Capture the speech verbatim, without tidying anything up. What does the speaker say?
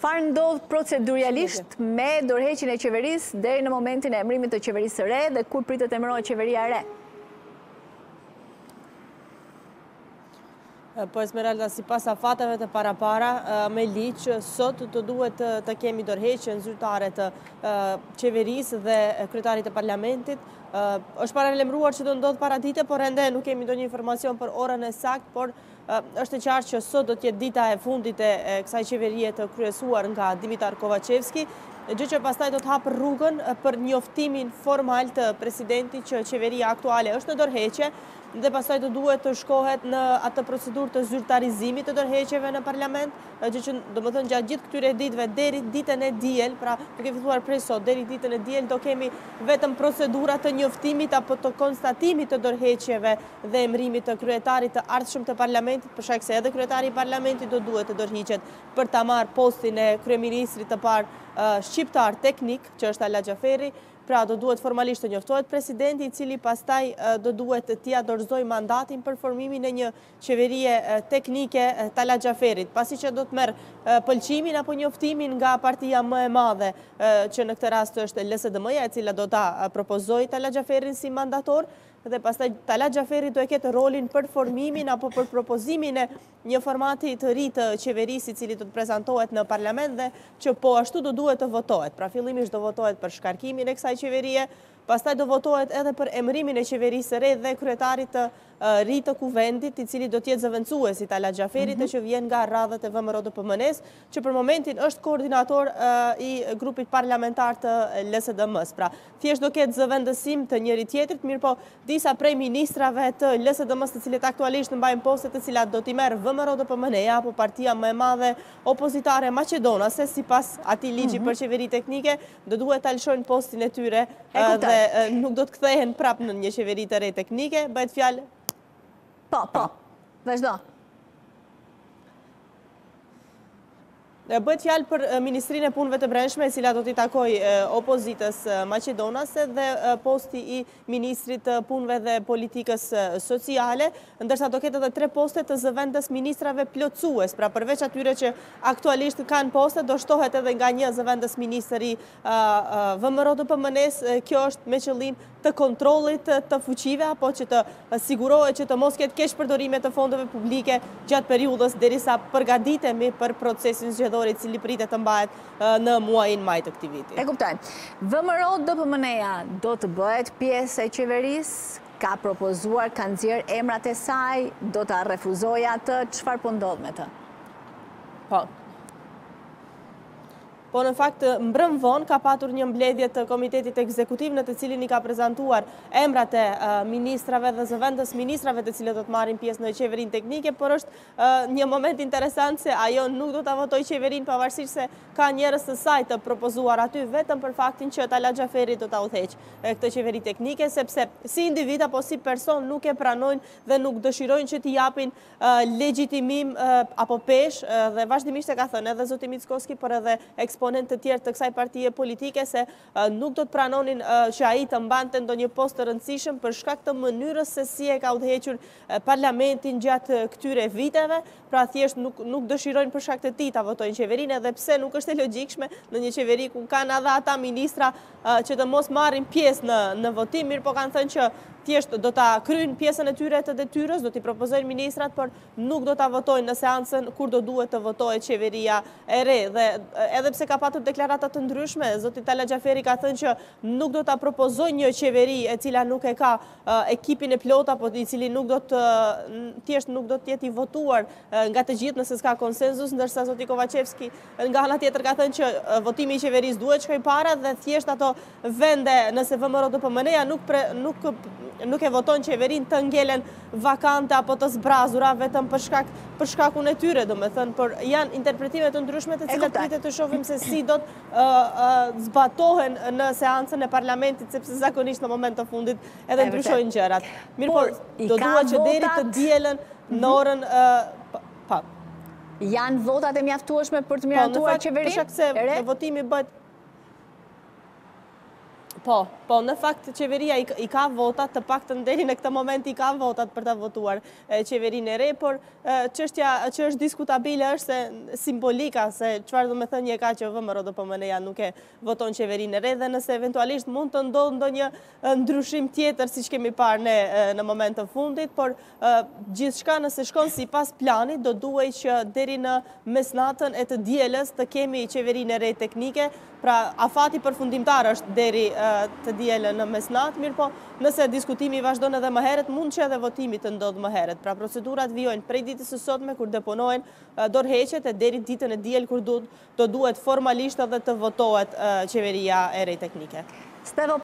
Çfarë ndodh procedurialisht me dorëheqjen e qeverisë deri në momentin e emërimit të qeverisë së re dhe kur pritet emërohet qeveria e re? Po Esmeralda, si pas afateve të parapara, me liqë, sot të duhet të kemi dorëheqjen zyrtare të qeverisë dhe kryetarit të parlamentit. Është paralemruar që do ndodhë para dite, por ende nuk kemi do një informacion për orën e sakt, por është e qartë që sot do t'jetë dita e fundit e kësaj qeverie të kryesuar nga Dimitar Kovacevski, gjë që pastaj do të hapë rrugën për njoftimin formal të presidentit që qeveria aktuale është në dorëheqje, dhe pastaj të duhet të shkohet në atë procedurë të zyrtarizimit të dorëheqjeve në parlament, gjë që do më thënë gjatë gjithë këtyre ditëve deri ditën e diel, pra duke filluar prej sot deri ditën e diel do kemi vetëm procedura të njoftimit apo të konstatimit të dorëheqjeve dhe emërimit të kryetarit të ardhshëm të parlamentit, për shkak se edhe kryetari i parlamentit do duhet të dorëhiqet për ta marrë postin e kryeministrit të parë shqiptar teknik, që është Ala Xhaferi. Pra do duhet formalisht të njoftohet presidenti, i cili pastaj do duhet të t'ia dorëzoj mandatin për formimin e një qeverie teknike të Ala Xhaferit, pasi që do të merr pëlqimin apo njoftimin nga partia më e madhe, që në këtë rast është L S D M-ja, e cila do ta propozojë Ala Xhaferin si mandator, dhe pastaj Ala Xhaferi do e ketë rolin për formimin apo për propozimin e një formati të ri të qeverisë i cili do të prezantohet në parlament dhe që po ashtu do duhet të votohet. Pra fillimisht do votohet për shkarkimin e kësaj qeverie, pastaj do votohet edhe për emërimin e qeverisë së re dhe kryetarit të ri të kuvendit, i cili do t'jetë zëvendësuesit Ala Xhaferit, që vjen nga radhët e V M R O D P M N-s, që për momentin është koordinator i grupit parlamentar të L S D M-s. Pra, thjesht do ketë zëvendësim të njëri tjetrit, mirë po disa prej ministrave të L S D M-s të cilët aktualisht mbajnë postet të cilat do t'i merë V M R O D P M N-ja apo partia më e madhe opozitare maqedonase, sipas atij ligji për qeveri teknike, do duhet ta lëshojnë postin e tyre dhe nuk do të kthehen prapë në një qeveri të re teknike, bëhet fjalë. Po, po, vazhdo. Bëhet fjalë për Ministrinë e Punëve të Brendshme, e cila do t'i takojë opozitës maqedonase, dhe posti i Ministrit të Punëve dhe Politikës Sociale, ndërsa do ketë edhe tre poste të zëvendës ministrave plotësues. Pra përveç atyre që aktualisht kanë poste, do shtohet edhe nga një zëvendës ministri V M R O D P M N-s. Kjo është me qëllim të kontrollit të fuqive, apo që të sigurohet që të mos ketë keq përdorime të fondeve publike gjatë periudhës derisa përgatitemi për procesin zgjedhor i cili pritet të mbahet në muajin maj të këtij viti. E kuptoj. V M R O D P M N-ja do të bëhet pjesë e qeverisë, ka propozuar, ka nxjerr emrat e saj, do ta refuzojë atë, çfarë po ndodh me të? Po. Po në fakt mbrëm vonë ka patur një mbledhje të komitetit ekzekutiv në të cilin i ka prezantuar emrat e ministrave dhe zëvendës ministrave të cilët do të marrin pjesë në qeverinë teknike, por është një moment interesant se ajo nuk do ta votojë qeverinë, pavarësisht se ka njerëz të saj të propozuar aty, vetëm për faktin që Ala Xhaferi do ta udhëheqë këtë qeveri teknike, sepse si individ apo si person nuk e pranojnë dhe nuk dëshirojnë që t'i japin legjitimim apo peshë, dhe vazhdimisht e ka thënë edhe zoti Mickoski, por edhe eksponent të tjerë të kësaj partie politike, se nuk do të pranonin që ai të mbante ndonjë post të rëndësishëm për shkak të mënyrës se si e ka udhëhequr parlamentin gjatë këtyre viteve. Pra thjesht nuk nuk dëshirojnë për shkak të tij ta votojnë qeverinë, edhe pse nuk është e logjikshme në një qeveri ku kanë edhe ata ministra që të mos marrin pjesë në në votim, mirë po kanë thënë që thjesht do ta kryjnë pjesën e tyre të detyrës, do t'i propozojnë ministrat, por nuk do ta votojnë në seancën kur do duhet të votojë qeveria e re. Dhe edhe pse ka patur deklarata të ndryshme, zoti Ala Xhaferi ka thënë që nuk do ta propozojë një qeveri e cila nuk e ka ekipin e plot, apo i cili nuk do të thjesht nuk do të jetë i votuar nga të gjithë nëse s'ka konsenzus, ndërsa zoti Kovacevski nga ana tjetër ka thënë që votimi i qeverisë duhet shkojë para dhe thjesht ato vende nëse V M R O D P M N-ja nuk pre, nuk nuk e voton qeverinë të ngelen vakante apo të zbrazura vetëm për shkak për shkakun e tyre, domethënë, por janë interpretime të ndryshme të cilat pritet të shohim se si do të zbatohen në seancën e parlamentit, sepse zakonisht në moment të fundit edhe ndryshojnë gjërat. Mirë, por do duhet që deri të dielën në orën pa. Janë votat e mjaftueshme për të miratuar qeverinë? Për shkak se votimi bëhet Po, po, në fakt qeveria i ka votat, të paktën deri në këtë moment i ka votat për ta votuar qeverinë e re, por çështja që është diskutabile është se simbolika, se çfarë do me thënie ka që V M R O D P M N-ja nuk e voton qeverinë e re, dhe nëse eventualisht mund të ndodhë ndonjë ndryshim tjetër siç kemi parë ne në moment të fundit, por gjithçka nëse shkon sipas planit do duhej që deri në mesnatën e të dielës të kemi qeverinë e re teknike. Pra, afati përfundimtar është deri të dielën në mesnat, mirë po, nëse diskutimi vazhdon edhe më herët, mund që edhe votimi të ndodhë më herët. Pra, procedurat vijojnë prej ditës së sotme, kur deponojnë dorëheqjet, e deri ditën e diel, kur do duhet formalisht edhe të votohet qeveria e re teknike. Stevo,